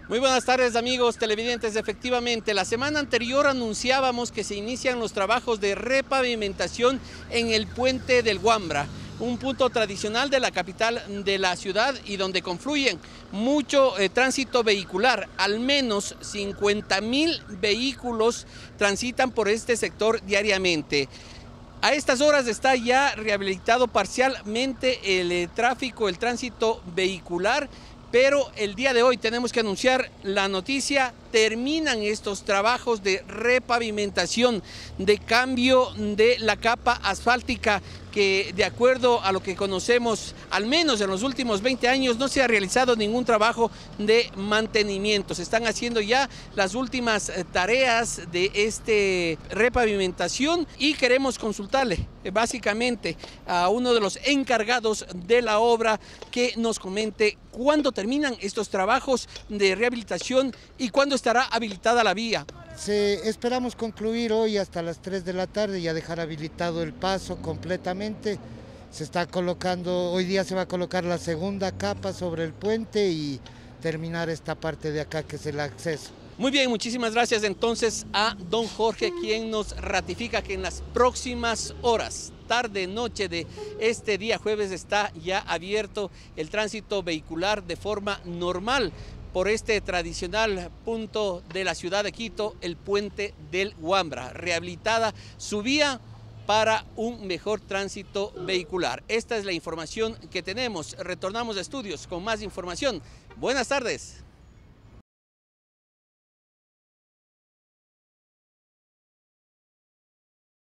Muy buenas tardes, amigos televidentes. Efectivamente, la semana anterior anunciábamos que se inician los trabajos de repavimentación en el puente del Huambra, un punto tradicional de la capital de la ciudad y donde confluyen mucho tránsito vehicular. Al menos 50,000 vehículos transitan por este sector diariamente. A estas horas está ya rehabilitado parcialmente el tráfico, el tránsito vehicular, pero el día de hoy tenemos que anunciar la noticia: terminan estos trabajos de repavimentación, de cambio de la capa asfáltica, que de acuerdo a lo que conocemos, al menos en los últimos 20 años, no se ha realizado ningún trabajo de mantenimiento. Se están haciendo ya las últimas tareas de este repavimentación y queremos consultarle básicamente a uno de los encargados de la obra que nos comente cuándo terminan estos trabajos de rehabilitación y cuándo estará habilitada la vía. Esperamos concluir hoy hasta las 3 de la tarde, ya dejar habilitado el paso completamente. Se está colocando, hoy día se va a colocar la segunda capa sobre el puente y terminar esta parte de acá que es el acceso. Muy bien, muchísimas gracias entonces a don Jorge, quien nos ratifica que en las próximas horas, tarde, noche de este día jueves, está ya abierto el tránsito vehicular de forma normal por este tradicional punto de la ciudad de Quito, el puente del Huambra, rehabilitada su vía para un mejor tránsito vehicular. Esta es la información que tenemos. Retornamos a estudios con más información. Buenas tardes.